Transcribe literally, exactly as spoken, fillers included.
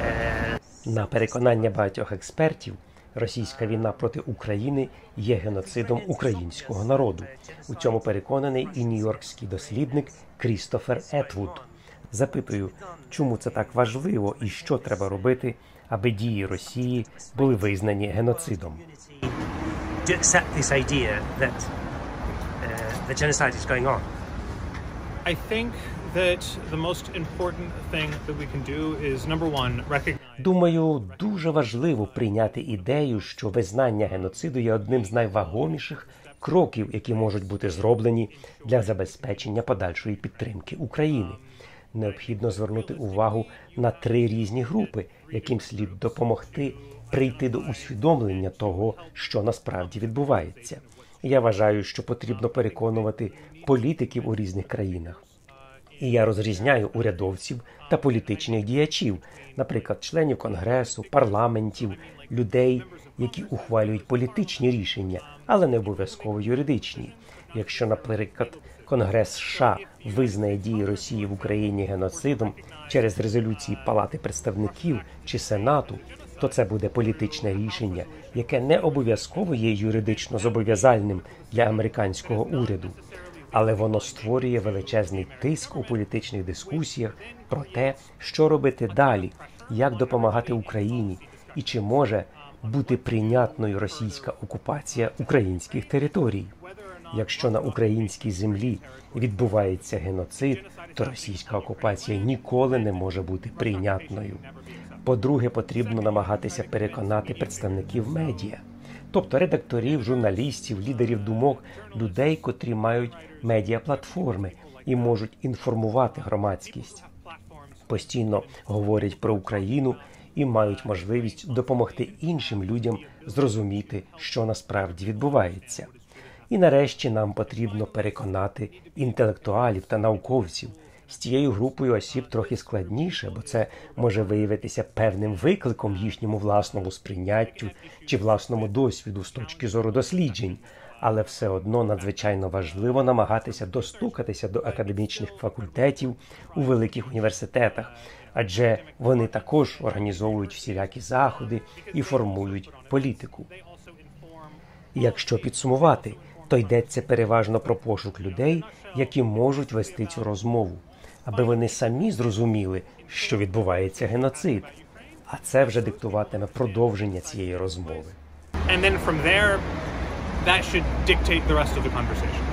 На переконання багатьох експертів, російська війна проти України є геноцидом українського народу. У цьому переконаний і нью-йоркський дослідник Крістофер Етвуд. Запитую, чому це так важливо і що треба робити, аби дії Росії були визнані геноцидом. I think that the most important thing that we can do is, number one, recognize... Думаю, дуже важливо прийняти ідею, що визнання геноциду є одним з найвагоміших кроків, які можуть бути зроблені для забезпечення подальшої підтримки України. Необхідно звернути увагу на три різні групи, яким слід допомогти прийти до усвідомлення того, що насправді відбувається. Я вважаю, що потрібно переконувати політиків у різних країнах. І я розрізняю урядовців та політичних діячів, наприклад, членів Конгресу, парламентів, людей, які ухвалюють політичні рішення, але не обов'язково юридичні. Якщо, наприклад, Конгрес США визнає дії Росії в Україні геноцидом через резолюції Палати представників чи Сенату, то це буде політичне рішення, яке не обов'язково є юридично зобов'язальним для американського уряду. Але воно створює величезний тиск у політичних дискусіях про те, що робити далі, як допомагати Україні і чи може бути прийнятною російська окупація українських територій. Якщо на українській землі відбувається геноцид, то російська окупація ніколи не може бути прийнятною. По-друге, потрібно намагатися переконати представників медіа, тобто редакторів, журналістів, лідерів думок, людей, котрі мають медіаплатформи і можуть інформувати громадськість. Постійно говорять про Україну і мають можливість допомогти іншим людям зрозуміти, що насправді відбувається. І нарешті нам потрібно переконати інтелектуалів та науковців. З цією групою осіб трохи складніше, бо це може виявитися певним викликом їхньому власному сприйняттю чи власному досвіду з точки зору досліджень. Але все одно надзвичайно важливо намагатися достукатися до академічних факультетів у великих університетах, адже вони також організовують всілякі заходи і формують політику. Якщо підсумувати, то йдеться переважно про пошук людей, які можуть вести цю розмову, аби вони самі зрозуміли, що відбувається геноцид. А це вже диктуватиме продовження цієї розмови. And then from there, that should dictate the rest of the conversation.